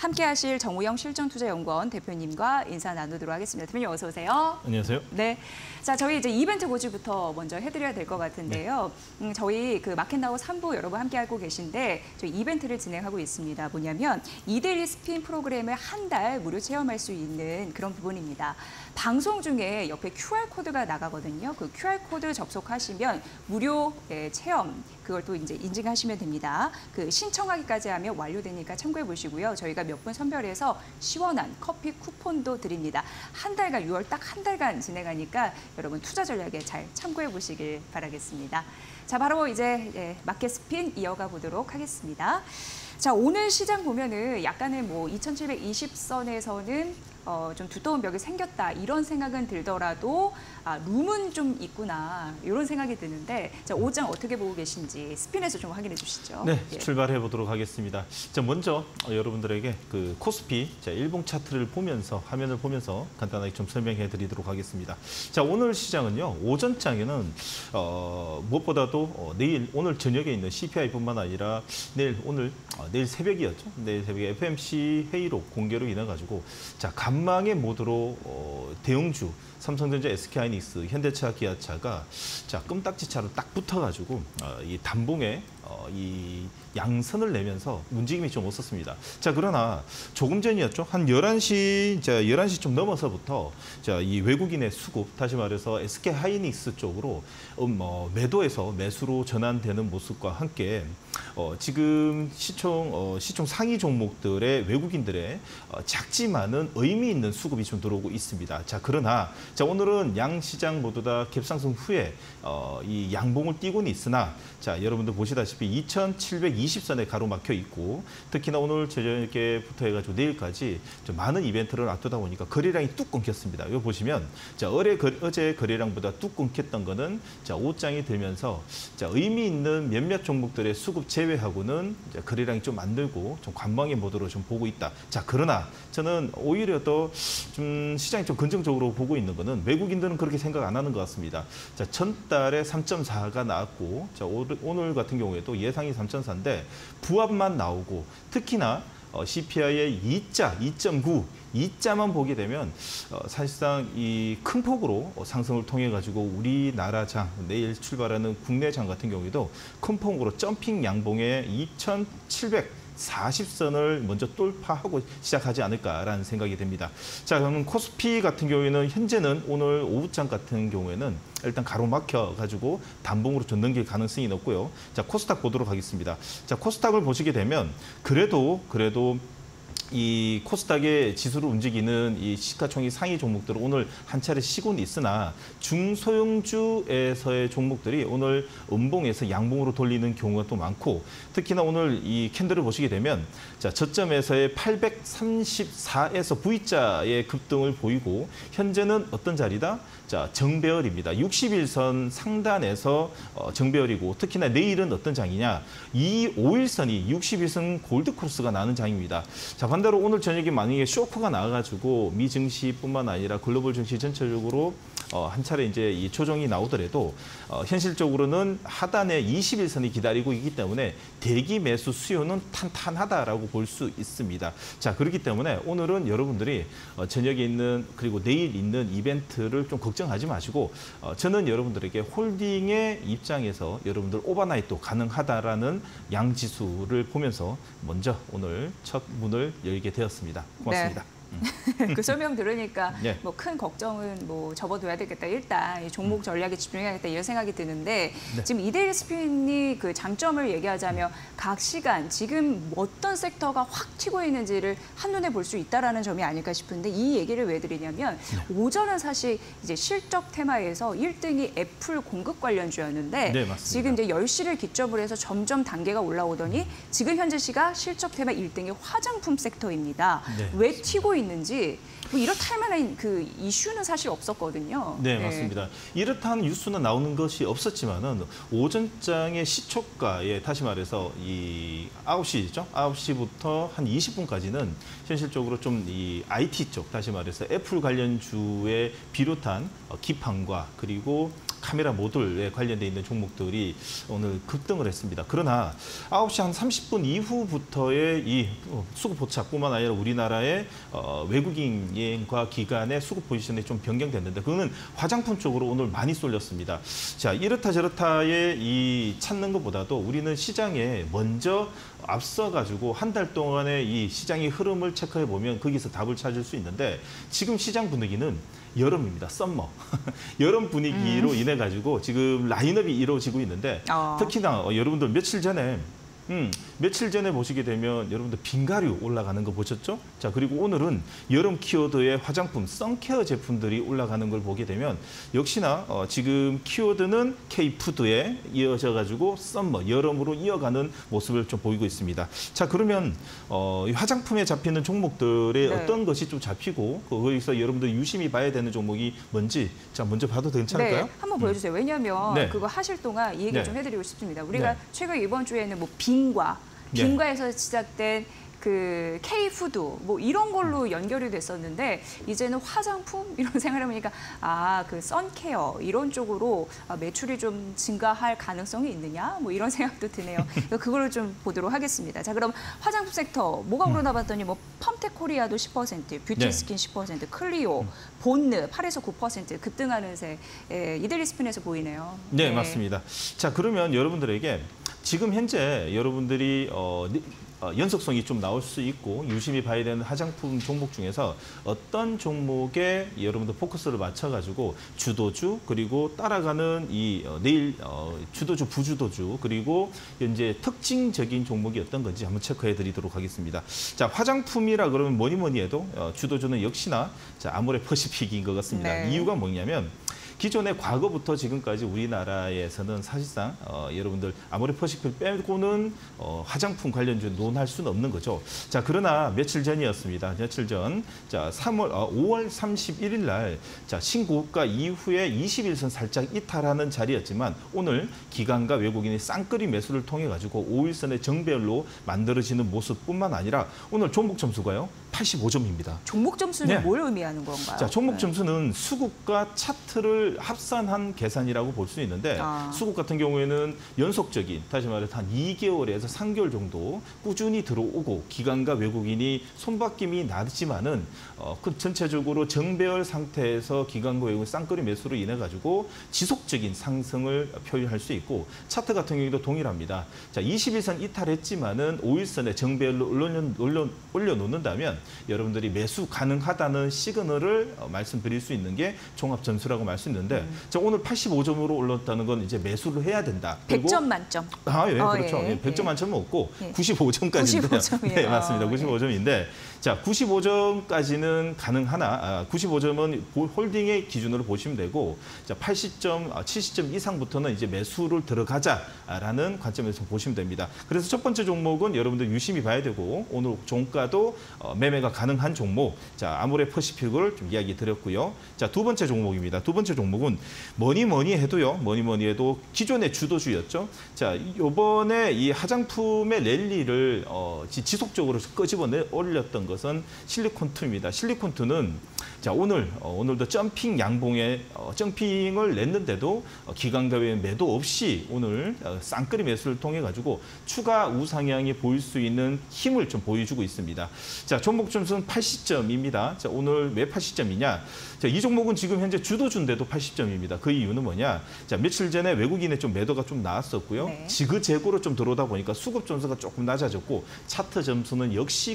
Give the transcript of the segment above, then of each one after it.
함께하실 정우영 실전투자연구원 대표님과 인사 나누도록 하겠습니다. 대표님 어서 오세요. 안녕하세요. 네, 자 저희 이제 이벤트 고지부터 먼저 해드려야 될 것 같은데요. 저희 그 마켓나우 3부 여러분 함께하고 계신데 저희 이벤트를 진행하고 있습니다. 뭐냐면 이데일리 스핀 프로그램을 한 달 무료 체험할 수 있는 그런 부분입니다. 방송 중에 옆에 QR코드가 나가거든요. 그 QR코드 접속하시면 무료 체험 그걸 또 이제 인증하시면 됩니다. 그 신청하기까지 하면 완료되니까 참고해 보시고요. 저희가 몇 분 선별해서 시원한 커피 쿠폰도 드립니다. 한 달간 6월 딱 한 달간 진행하니까 여러분 투자 전략에 잘 참고해 보시길 바라겠습니다. 자, 바로 이제 마켓 스핀 이어가 보도록 하겠습니다. 자, 오늘 시장 보면은 약간의 뭐 2720선에서는 좀 두터운 벽이 생겼다 이런 생각은 들더라도 룸은 좀 있구나 이런 생각이 드는데 자, 오장 어떻게 보고 계신지 스핀에서 좀 확인해 주시죠. 네, 예. 출발해 보도록 하겠습니다. 자, 먼저 여러분들에게 그 코스피 일봉 차트를 보면서 화면을 보면서 간단하게 좀 설명해 드리도록 하겠습니다. 자, 오늘 시장은요. 오전장에는 무엇보다도 오늘 저녁에 있는 CPI뿐만 아니라 내일 새벽이었죠. 내일 새벽에 FOMC 회의록 공개로 인해 가지고 자, 간망의 모드로 대형주 삼성전자, SK하이닉스, 현대차, 기아차가 자 끔딱지차로 딱 붙어가지고 이 단봉에 이 양선을 내면서 움직임이 좀 없었습니다. 자, 그러나 조금 전이었죠. 한 11시 좀 넘어서부터 자, 이 외국인의 수급, 다시 말해서 SK하이닉스 쪽으로 매도에서 매수로 전환되는 모습과 함께 지금 시총 상위 종목들의 외국인들의 작지만은 의미 있는 수급이 좀 들어오고 있습니다. 자, 그러나 자, 오늘은 양 시장 모두 다 갭상승 후에 이 양봉을 띄고는 있으나 자, 여러분들 보시다시피 2720선에 가로막혀 있고 특히나 오늘 저녁에부터 해가지고 내일까지 좀 많은 이벤트를 앞두다 보니까 거래량이 뚝 끊겼습니다. 이거 보시면 자, 어제 거래량보다 뚝 끊겼던 거는 자, 5장이 들면서 자, 의미 있는 몇몇 종목들의 수급 제외하고는 거래량이 좀 안 늘고 좀 관망의 모드로 좀 보고 있다. 자, 그러나 저는 오히려 더 좀 시장이 좀 긍정적으로 보고 있는 거는 외국인들은 그렇게 생각 안 하는 것 같습니다. 자, 전달에 3.4가 나왔고 자, 오늘 같은 경우에도 예상이 3.4인데 부합만 나오고 특히나 CPI의 2.9, 2자만 보게 되면 사실상 이 큰 폭으로 상승을 통해 가지고 우리나라 장 내일 출발하는 국내 장 같은 경우에도 큰 폭으로 점핑 양봉에 2740선을 먼저 돌파하고 시작하지 않을까라는 생각이 됩니다. 자, 그러면 코스피 같은 경우에는 현재는 오늘 오후장 같은 경우에는 일단 가로막혀 가지고 단봉으로 좀 넘길 가능성이 높고요. 자, 코스닥 보도록 하겠습니다. 자, 코스닥을 보시게 되면 그래도 이 코스닥의 지수를 움직이는 이 시가총액 상위 종목들은 오늘 한 차례 쉬고는 있으나 중소형주에서의 종목들이 오늘 음봉에서 양봉으로 돌리는 경우가 또 많고 특히나 오늘 이 캔들을 보시게 되면 자, 저점에서의 834에서 V자의 급등을 보이고 현재는 어떤 자리다? 자, 정배열입니다. 61선 상단에서 정배열이고 특히나 내일은 어떤 장이냐? 이 5일선이 61선 골드크로스가 나는 장입니다. 자, 반대로 오늘 저녁에 만약에 쇼크가 나와가지고 미 증시뿐만 아니라 글로벌 증시 전체적으로 한 차례 이제 이 조정이 나오더라도 현실적으로는 하단에 21선이 기다리고 있기 때문에 대기 매수 수요는 탄탄하다라고 볼 수 있습니다. 자, 그렇기 때문에 오늘은 여러분들이 저녁에 있는 그리고 내일 있는 이벤트를 좀 걱정하지 마시고 저는 여러분들에게 홀딩의 입장에서 여러분들 오버나잇도 가능하다라는 양지수를 보면서 먼저 오늘 첫 문을 열게 되었습니다. 고맙습니다. 네. 그 설명 들으니까 네. 뭐 큰 걱정은 뭐 접어둬야 되겠다. 일단 이 종목 전략에 집중해야겠다 이런 생각이 드는데 네. 지금 이데일리 스핀이 그 장점을 얘기하자면 각 시간 지금 어떤 섹터가 확 튀고 있는지를 한눈에 볼 수 있다라는 점이 아닐까 싶은데 이 얘기를 왜 드리냐면 오전은 사실 이제 실적 테마에서 1등이 애플 공급 관련주였는데 네, 맞습니다. 지금 이제 10시를 기점으로 해서 점점 단계가 올라오더니 지금 현재 시가 실적 테마 1등이 화장품 섹터입니다. 네. 왜 튀고 있는지 뭐 이렇다 할 만한 그 이슈는 사실 없었거든요. 네, 맞습니다. 이렇다는 뉴스는 나오는 것이 없었지만은 오전장의 시초가에 다시 말해서 이 9시죠. 9시부터 한 20분까지는 현실적으로 좀 이 IT 쪽 다시 말해서 애플 관련주에 비롯한 기판과 그리고 카메라 모듈에 관련돼 있는 종목들이 오늘 급등을 했습니다. 그러나 9시 한 30분 이후부터의 이 수급 포착뿐만 아니라 우리나라의 외국인과 기관의 수급 포지션이 좀 변경됐는데 그거는 화장품 쪽으로 오늘 많이 쏠렸습니다. 자, 이렇다 저렇다의 이 찾는 것보다도 우리는 시장에 먼저 앞서가지고 한 달 동안의 이 시장의 흐름을 체크해 보면 거기서 답을 찾을 수 있는데 지금 시장 분위기는 여름입니다. 썸머. 여름 분위기로 인해 가지고 지금 라인업이 이루어지고 있는데 특히나 여러분들 며칠 전에 보시게 되면 여러분들 빙가류 올라가는 거 보셨죠? 자, 그리고 오늘은 여름 키워드의 화장품, 선케어 제품들이 올라가는 걸 보게 되면 역시나 지금 키워드는 K푸드에 이어져 가지고 썸머, 여름으로 이어가는 모습을 좀 보이고 있습니다. 자, 그러면 이 화장품에 잡히는 종목들의 네. 어떤 것이 좀 잡히고 거기서 여러분들 유심히 봐야 되는 종목이 뭔지 자, 먼저 봐도 괜찮을까요? 네, 한번 보여주세요. 왜냐하면 네. 그거 하실 동안 이 얘기 네. 좀 해드리고 싶습니다. 우리가 네. 최근 이번 주에는 뭐 빙과에서 시작된 그 K푸드 뭐 이런 걸로 연결이 됐었는데 이제는 화장품 이런 생각을 해보니까 그 선케어 이런 쪽으로 매출이 좀 증가할 가능성이 있느냐 뭐 이런 생각도 드네요. 그걸 좀 보도록 하겠습니다. 자, 그럼 화장품 섹터 뭐가 오르나 봤더니 뭐 펌텍 코리아도 10%, 뷰티스킨 10%, 클리오, 본느 8에서 9% 급등하는 새 이데리스핀에서 보이네요. 네, 맞습니다. 자, 그러면 여러분들에게 지금 현재 여러분들이 연속성이 좀 나올 수 있고 유심히 봐야 되는 화장품 종목 중에서 어떤 종목에 여러분들 포커스를 맞춰가지고 주도주 그리고 따라가는 이 내일 주도주, 부주도주 그리고 현재 특징적인 종목이 어떤 건지 한번 체크해 드리도록 하겠습니다. 자, 화장품이라 그러면 뭐니 해도 주도주는 역시나 자, 아모레퍼시픽인 것 같습니다. 네. 이유가 뭐냐면 기존의 과거부터 지금까지 우리나라에서는 사실상 여러분들 아모레퍼시픽 빼고는 화장품 관련주 논할 수는 없는 거죠. 자, 그러나 며칠 전이었습니다. 며칠 전, 자 5월 31일 날, 자 신고가 이후에 21선 살짝 이탈하는 자리였지만 오늘 기관과 외국인의 쌍끌이 매수를 통해 가지고 5일선의 정배열로 만들어지는 모습뿐만 아니라 오늘 종목 점수가요 85점입니다. 종목 점수는 네. 뭘 의미하는 건가요? 자, 종목 점수는 수급과 차트를 합산한 계산이라고 볼 수 있는데 수급 같은 경우에는 연속적인, 다시 말해서 한 2개월에서 3개월 정도 꾸준히 들어오고 기관과 외국인이 손바뀜이 나지만은 그 전체적으로 정배열 상태에서 기관과 외국인 쌍끌이 매수로 인해 가지고 지속적인 상승을 표현할 수 있고 차트 같은 경우도 동일합니다. 자, 21선 이탈했지만은 5일선에 정배열로 올려놓는다면 여러분들이 매수 가능하다는 시그널을 말씀드릴 수 있는 게 종합 점수라고 말씀드렸는데 자, 오늘 85점으로 올랐다는 건 이제 매수를 해야 된다. 100점 만점. 예, 그렇죠. 예, 100점 만점은 없고 예. 95점까지인데요. 95점이에요. 네, 맞습니다. 95점인데 자, 95점까지는 가능하나 95점은 홀딩의 기준으로 보시면 되고 자, 80점, 70점 이상부터는 이제 매수를 들어가자라는 관점에서 보시면 됩니다. 그래서 첫 번째 종목은 여러분들 유심히 봐야 되고 오늘 종가도 매매가 가능한 종목, 자 아모레퍼시픽을 좀 이야기 드렸고요. 자, 두 번째 종목입니다. 두 번째 종목은 뭐니 해도 기존의 주도주였죠. 자, 이번에 이 화장품의 랠리를 지속적으로 끄집어 올렸던 것은 실리콘2입니다. 실리콘2는 자, 오늘도 점핑 양봉에 점핑을 냈는데도 기관과 외인 매도 없이 오늘 쌍끌이 매수를 통해 가지고 추가 우상향이 보일 수 있는 힘을 좀 보여주고 있습니다. 자, 종목 점수는 80점입니다. 자, 오늘 왜 80점이냐? 자, 이 종목은 지금 현재 주도주인데도 80점입니다. 그 이유는 뭐냐? 자, 며칠 전에 외국인의 좀 매도가 좀 나왔었고요. 네. 지그재그로 좀 들어오다 보니까 수급 점수가 조금 낮아졌고 차트 점수는 역시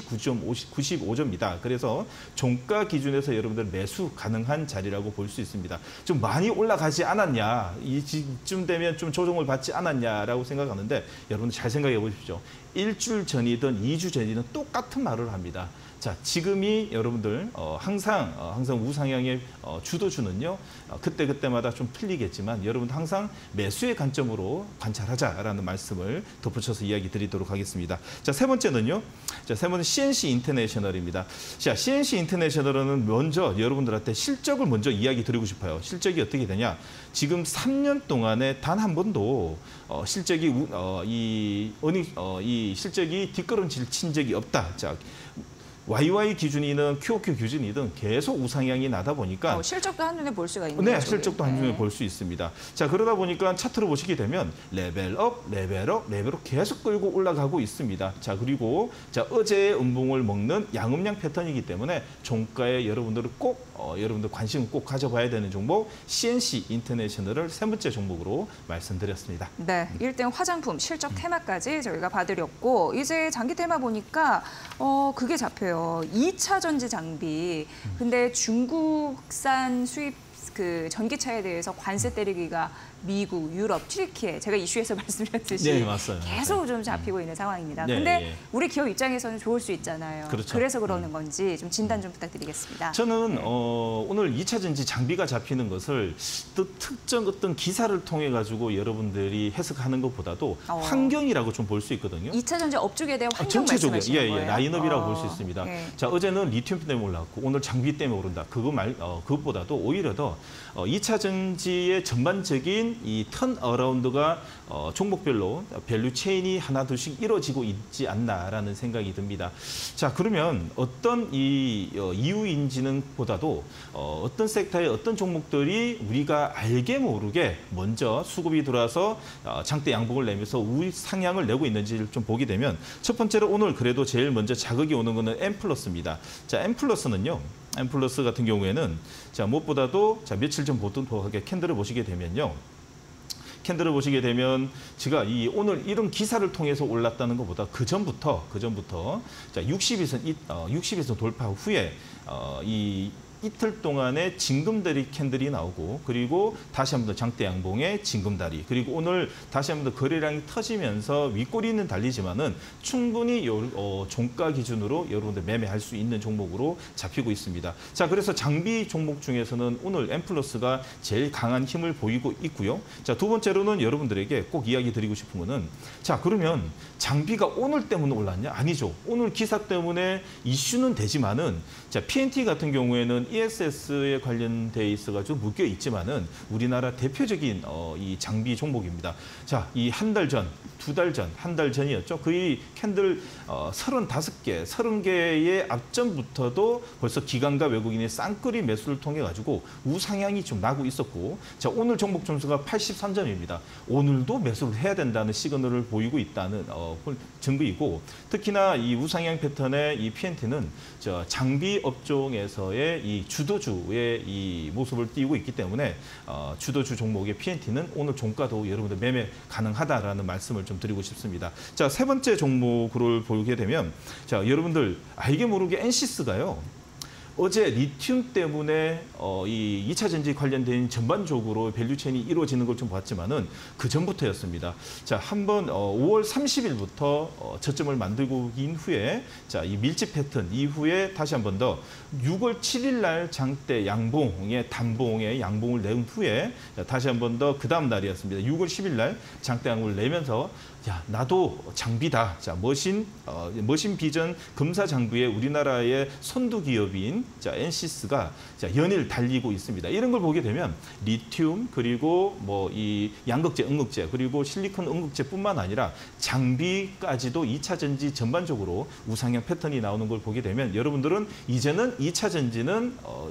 95점입니다. 그래서 종가 기준에서 여러분들 매수 가능한 자리라고 볼 수 있습니다. 좀 많이 올라가지 않았냐? 이쯤 되면 좀 조정을 받지 않았냐라고 생각하는데 여러분 잘 생각해 보십시오. 일주일 전이든 2주 전이든 똑같은 말을 합니다. 자, 지금이 여러분들 항상 우상향의 주도주는요. 그때마다 좀 틀리겠지만 여러분 항상 매수의 관점으로 관찰하자라는 말씀을 덧붙여서 이야기 드리도록 하겠습니다. 자, 세 번째는요. 자, 세 번째는 CNC 인터내셔널입니다. 자, CNC 인터내셔널은 먼저 여러분들한테 실적을 먼저 이야기 드리고 싶어요. 실적이 어떻게 되냐? 지금 3년 동안에 단 한 번도 실적이 이 실적이 뒷걸음질 친 적이 없다. 자, YY 기준이든 QOQ 기준이든 계속 우상향이 나다 보니까 실적도 한눈에 볼 수가 있는 네, 거죠. 실적도 한눈에 볼 수 있습니다. 자, 그러다 보니까 차트를 보시게 되면 레벨업, 레벨업, 레벨업 계속 끌고 올라가고 있습니다. 자, 그리고 자, 어제의 음봉을 먹는 양음양 패턴이기 때문에 종가에 여러분들은 꼭 여러분들 관심을 꼭 가져봐야 되는 종목 CNC 인터내셔널을 세 번째 종목으로 말씀드렸습니다. 네, 1등 화장품 실적 테마까지 저희가 봐드렸고 이제 장기 테마 보니까 그게 잡혀요. 2차 전지 장비. 근데 중국산 수입 그 전기차에 대해서 관세 때리기가 미국, 유럽, 튀르키예 제가 이슈에서 말씀드렸듯이 네, 맞아요. 계속 좀 잡히고 있는 상황입니다. 네, 근데 예. 우리 기업 입장에서는 좋을 수 있잖아요. 그렇죠. 그래서 그러는 건지 좀 진단 좀 부탁드리겠습니다. 저는 오늘 2차 전지 장비가 잡히는 것을 또 특정 어떤 기사를 통해 가지고 여러분들이 해석하는 것보다도 환경이라고 좀 볼 수 있거든요. 2차 전지 업종에 대한 환경 전체적으로 말씀하시는 거예요? 라인업이라고 볼 수 있습니다. 예. 자, 어제는 리튬 때문에 올랐고 오늘 장비 때문에 오른다. 그것보다도 오히려 더 2차 전지의 전반적인 이 턴어라운드가 종목별로 밸류 체인이 하나둘씩 이루어지고 있지 않나라는 생각이 듭니다. 자, 그러면 어떤 이유인지는 보다도 어떤 섹터의 어떤 종목들이 우리가 알게 모르게 먼저 수급이 들어와서 장대 양봉을 내면서 우상향을 내고 있는지를 좀 보게 되면 첫 번째로 오늘 그래도 제일 먼저 자극이 오는 거는 M+입니다. 자, M+는요. M+ 같은 경우에는 자, 무엇보다도 자, 며칠 전 보던 캔들을 보시게 되면요. 캔들을 보시게 되면 제가 오늘 이런 기사를 통해서 올랐다는 것보다 그 전부터 자, 60일선 돌파 후에 이틀 동안의 징금다리 캔들이 나오고 그리고 다시 한번 더 장대 양봉의 징금다리 그리고 오늘 다시 한번 더 거래량이 터지면서 윗꼬리는 달리지만은 충분히 종가 기준으로 여러분들 매매할 수 있는 종목으로 잡히고 있습니다. 자, 그래서 장비 종목 중에서는 오늘 M+가 제일 강한 힘을 보이고 있고요. 자, 두 번째로는 여러분들에게 꼭 이야기 드리고 싶은 거는 자, 그러면 장비가 오늘 때문에 올랐냐? 아니죠. 오늘 기사 때문에 이슈는 되지만은 자, PNT 같은 경우에는 ESS에 관련돼 있어가지고 묶여 있지만은 우리나라 대표적인 이 장비 종목입니다. 자, 이 한 달 전, 두 달 전, 한 달 전이었죠. 거의 캔들 35개, 30개의 앞전부터도 벌써 기관과 외국인의 쌍끌이 매수를 통해 가지고 우상향이 좀 나고 있었고, 자, 오늘 종목 점수가 83점입니다. 오늘도 매수를 해야 된다는 시그널을 보이고 있다는 증거이고, 특히나 이 우상향 패턴의 이 PNT는 장비 업종에서의 이 주도주의 이 모습을 띄우고 있기 때문에 주도주 종목의 PNT는 오늘 종가도 여러분들 매매 가능하다라는 말씀을 좀 드리고 싶습니다. 자, 세 번째 종목을 보게 되면 자, 여러분들 알게 모르게 엔시스가요. 어제 리튬 때문에 이 2차 전지 관련된 전반적으로 밸류체인이 이루어지는 걸 좀 봤지만은 그 전부터였습니다. 자, 한번 5월 30일부터 저점을 만들고 인 후에 자, 이 밀집 패턴 이후에 다시 한 번 더 6월 7일 날 장대 양봉의 단봉의 양봉을 낸 후에 자, 다시 한 번 더 그 다음 날이었습니다. 6월 10일 날 장대 양봉을 내면서 야, 나도 장비다. 자, 머신 비전 금사 장비의 우리나라의 선두 기업인 자, 엔시스가 자, 연일 달리고 있습니다. 이런 걸 보게 되면 리튬 그리고 뭐 이 양극재, 음극재 그리고 실리콘 음극재뿐만 아니라 장비까지도 2차 전지 전반적으로 우상향 패턴이 나오는 걸 보게 되면 여러분들은 이제는 2차 전지는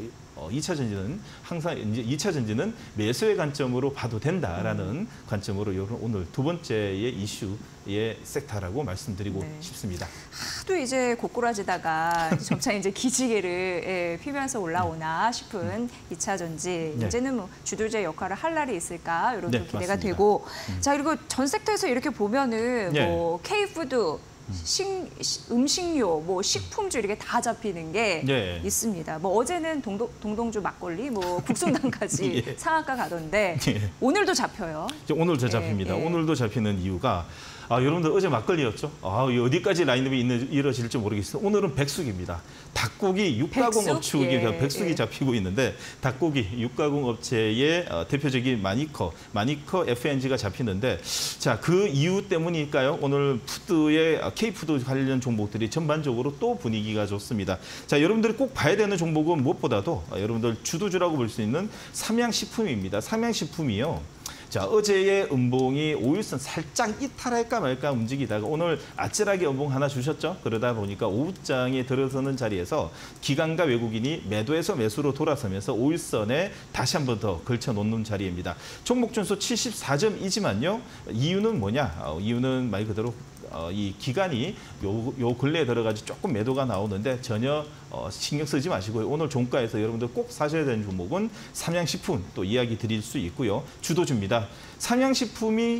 항상 이제 2차 전지는 매수의 관점으로 봐도 된다라는 관점으로 오늘 두 번째의 이슈의 섹터라고 말씀드리고 싶습니다. 하도 이제 고꾸라지다가 점차 이제 기지개를 피면서 올라오나 싶은 2차 전지 이제는 뭐 주도주의 역할을 할 날이 있을까 이런 또 기대가 맞습니다. 되고 자, 그리고 전 섹터에서 이렇게 보면은 뭐 K푸드 음식료, 뭐 식품주 이렇게 다 잡히는 게 있습니다. 뭐 어제는 동동주 막걸리, 뭐 국순당까지 상한가 가던데 오늘도 잡혀요. 오늘도 잡힙니다. 오늘도 잡히는 이유가 여러분들 어제 막걸리였죠? 어디까지 라인업이 이루어질지 모르겠어요. 오늘은 백숙입니다. 닭고기 육가공 업체의 백숙이 잡히고 있는데 닭고기 육가공 업체의 대표적인 마니커 FNG가 잡히는데 자, 그 이유 때문일까요? 오늘 푸드의 K푸드 관련 종목들이 전반적으로 또 분위기가 좋습니다. 자, 여러분들이 꼭 봐야 되는 종목은 무엇보다도 여러분들 주도주라고 볼 수 있는 삼양식품입니다. 삼양식품이요. 자, 어제의 음봉이 5일선 살짝 이탈할까 말까 움직이다가 오늘 아찔하게 음봉 하나 주셨죠. 그러다 보니까 오후장에 들어서는 자리에서 기관과 외국인이 매도에서 매수로 돌아서면서 5일선에 다시 한 번 더 걸쳐놓는 자리입니다. 종목 준수 74점이지만요. 이유는 뭐냐? 이유는 말 그대로 이 기간이 요 근래에 들어가지고 조금 매도가 나오는데 전혀 신경 쓰지 마시고요. 오늘 종가에서 여러분들 꼭 사셔야 되는 종목은 삼양식품 또 이야기 드릴 수 있고요. 주도주입니다. 삼양식품이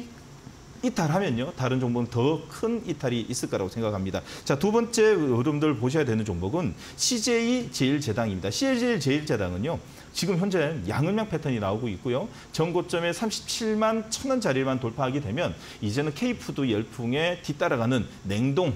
이탈하면요. 다른 종목은 더 큰 이탈이 있을 거라고 생각합니다. 자, 두 번째 여러분들 보셔야 되는 종목은 CJ제일제당입니다. CJ제일제당은요. 지금 현재 양음양 패턴이 나오고 있고요. 전고점에 37만 1,000원 자리만 돌파하게 되면 이제는 K푸드 열풍에 뒤따라가는 냉동,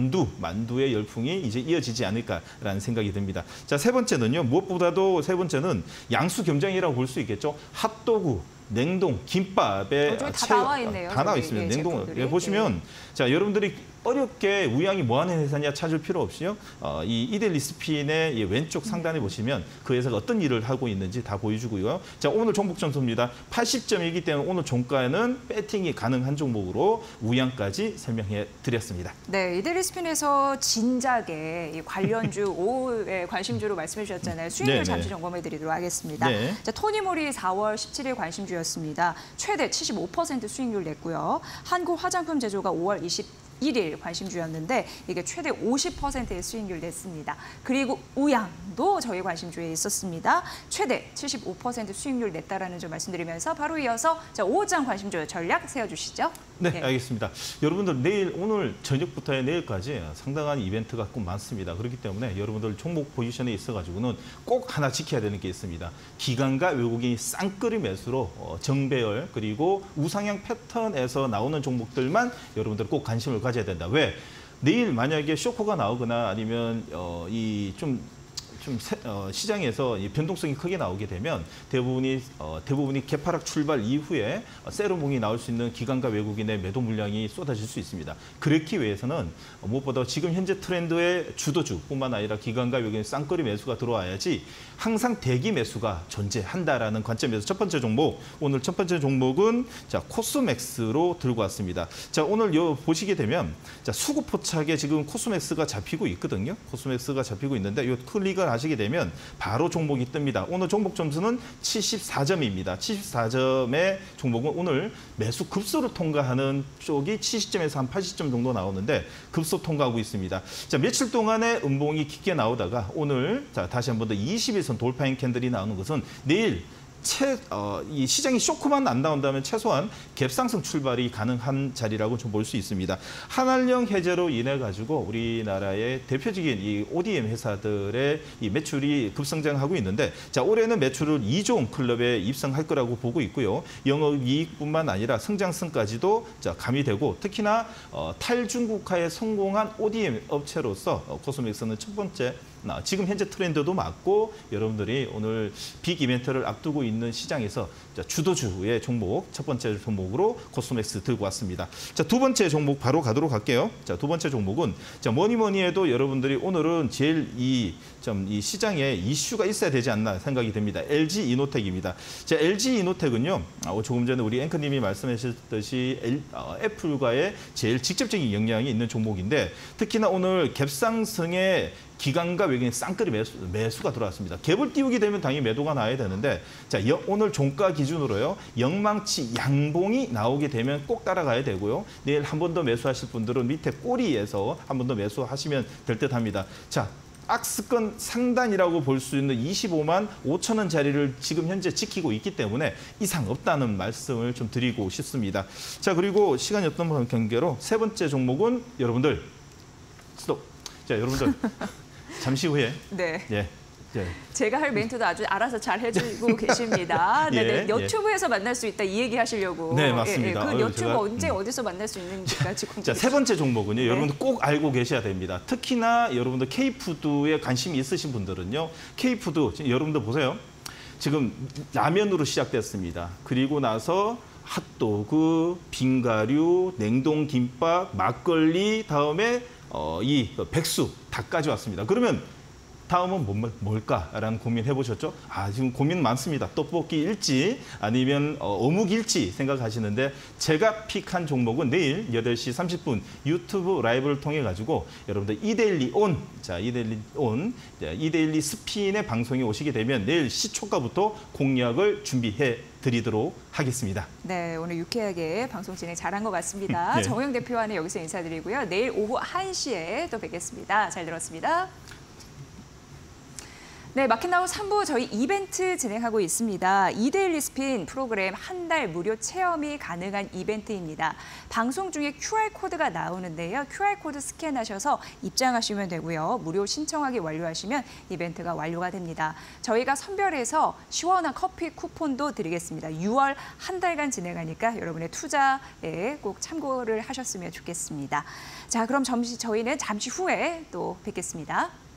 만두의 열풍이 이제 이어지지 않을까라는 생각이 듭니다. 자, 세 번째는요. 무엇보다도 세 번째는 양수 겸장이라고 볼 수 있겠죠. 핫도그, 냉동, 김밥에 다 나와 있네요. 다 나와 있습니다. 냉동 보시면 자, 여러분들이 어렵게 우양이 뭐 하는 회사냐 찾을 필요 없이요. 이 이델리스핀의 왼쪽 상단에 보시면 그 회사가 어떤 일을 하고 있는지 다 보여주고요. 자, 오늘 종목 점수입니다. 80점이기 때문에 오늘 종가에는 배팅이 가능한 종목으로 우양까지 설명해 드렸습니다. 네, 이델리스핀에서 진작에 이 관련주 5의 관심주로 말씀해 주셨잖아요. 수익률 네네. 잠시 점검해 드리도록 하겠습니다. 네. 자, 토니모리 4월 17일 관심주였습니다. 최대 75% 수익률 냈고요. 한국화장품 제조가 5월 21일 관심주였는데 이게 최대 50%의 수익률 냈습니다. 그리고 우양도 저희 관심주에 있었습니다. 최대 75% 수익률 냈다라는 점 말씀드리면서 바로 이어서 자, 5장 관심주 전략 세워주시죠. 네, 알겠습니다. 여러분들 오늘 저녁부터 내일까지 상당한 이벤트가 꼭 많습니다. 그렇기 때문에 여러분들 종목 포지션에 있어가지고는 꼭 하나 지켜야 되는 게 있습니다. 기관과 외국인이 쌍끌이 매수로 정배열 그리고 우상향 패턴에서 나오는 종목들만 여러분들 꼭 관심을 가져야 된다. 왜? 내일 만약에 쇼크가 나오거나 아니면 시장에서 변동성이 크게 나오게 되면 대부분이 개파락 출발 이후에 세로몽이 나올 수 있는 기관과 외국인의 매도 물량이 쏟아질 수 있습니다. 그렇기 위해서는 무엇보다 지금 현재 트렌드의 주도주뿐만 아니라 기관과 외국인 쌍끌이 매수가 들어와야지 항상 대기 매수가 존재한다라는 관점에서 오늘 첫 번째 종목은 자, 코스맥스로 들고 왔습니다. 자, 오늘 보시게 되면 자, 수급 포착에 지금 코스맥스가 잡히고 있거든요. 코스맥스가 잡히고 있는데 이 클릭을 하시게 되면 바로 종목이 뜹니다. 오늘 종목 점수는 74점입니다. 74점의 종목은 오늘 매수 급소를 통과하는 쪽이 70점에서 한 80점 정도 나오는데 급소 통과하고 있습니다. 자, 며칠 동안의 음봉이 깊게 나오다가 오늘 자, 다시 한 번 더 20일선 돌파인 캔들이 나오는 것은 내일 이 시장이 쇼크만 안 나온다면 최소한 갭상승 출발이 가능한 자리라고 좀 볼 수 있습니다. 한알령 해제로 인해 가지고 우리나라의 대표적인 이 ODM 회사들의 이 매출이 급성장하고 있는데 자, 올해는 매출을 2조 클럽에 입성할 거라고 보고 있고요. 영업이익뿐만 아니라 성장성까지도 자, 가미되고 특히나 탈중국화에 성공한 ODM 업체로서 코스맥스는 첫 번째 지금 현재 트렌드도 맞고 여러분들이 오늘 빅 이벤트를 앞두고 있는 시장에서 주도주의 종목 첫 번째 종목으로 코스맥스 들고 왔습니다. 자, 두 번째 종목 바로 가도록 할게요. 자, 두 번째 종목은 자, 뭐니 해도 여러분들이 오늘은 제일 이 시장에 이슈가 있어야 되지 않나 생각이 됩니다. LG 이노텍입니다. 자, LG 이노텍은요. 조금 전에 우리 앵커님이 말씀하셨듯이 애플과의 제일 직접적인 영향이 있는 종목인데 특히나 오늘 갭상승에 기관과 외국인 쌍끌이 매수가 들어왔습니다. 갭을 띄우게 되면 당연히 매도가 나야 되는데 자, 오늘 종가 기준으로요. 영망치 양봉이 나오게 되면 꼭 따라가야 되고요. 내일 한 번 더 매수하실 분들은 밑에 꼬리에서 한 번 더 매수하시면 될 듯합니다. 자, 악스권 상단이라고 볼 수 있는 25만 5천 원 자리를 지금 현재 지키고 있기 때문에 이상 없다는 말씀을 좀 드리고 싶습니다. 자, 그리고 시간이 없는 관계로 세 번째 종목은 여러분들 스톱. 자, 여러분들 잠시 후에 네. 예. 제가 할 멘트도 아주 알아서 잘 해주고 계십니다. 네, 유튜브에서 만날 수 있다 이 얘기 하시려고. 네, 맞습니다. 그 유튜브 언제 어디서 만날 수 있는지까지 궁금해요. 자, 세 번째 종목은요. 네. 여러분들 꼭 알고 계셔야 됩니다. 특히나 여러분들 K푸드에 관심이 있으신 분들은요. K푸드 지금 여러분들 보세요. 지금 라면으로 시작됐습니다. 그리고 나서 핫도그, 빙가류, 냉동김밥, 막걸리 다음에 이 백수 닭까지 왔습니다. 그러면 다음은 뭘까라는 고민해 보셨죠? 지금 고민 많습니다. 떡볶이일지 아니면 어묵일지 생각하시는데 제가 픽한 종목은 내일 8시 30분 유튜브 라이브를 통해 가지고 여러분들 이데일리 온, 이데일리 스핀의 방송에 오시게 되면 내일 시초가부터 공략을 준비해 드리도록 하겠습니다. 네, 오늘 유쾌하게 방송 진행 잘한 것 같습니다. 네. 정호영 대표와는 여기서 인사드리고요. 내일 오후 1시에 또 뵙겠습니다. 잘 들었습니다. 네, 마켓나우 3부 저희 이벤트 진행하고 있습니다. 이데일리 스핀 프로그램 한 달 무료 체험이 가능한 이벤트입니다. 방송 중에 QR코드가 나오는데요. QR코드 스캔하셔서 입장하시면 되고요. 무료 신청하기 완료하시면 이벤트가 완료가 됩니다. 저희가 선별해서 시원한 커피 쿠폰도 드리겠습니다. 6월 한 달간 진행하니까 여러분의 투자에 꼭 참고를 하셨으면 좋겠습니다. 자, 그럼 저희는 잠시 후에 또 뵙겠습니다.